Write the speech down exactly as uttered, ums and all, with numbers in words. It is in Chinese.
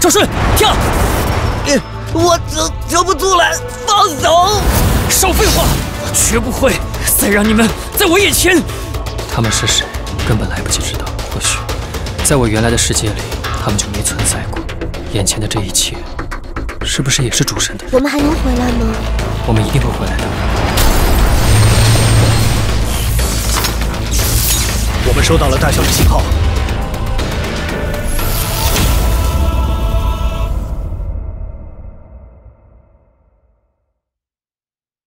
周顺，跳！ 我撑撑不住了，放手！ 少废话，我绝不会再让你们在我眼前。他们是谁，根本来不及知道。或许，在我原来的世界里，他们就没存在过。眼前的这一切，是不是也是主神的？ 我们还能回来吗？ 我们一定会回来的。 我们收到了大象的信号。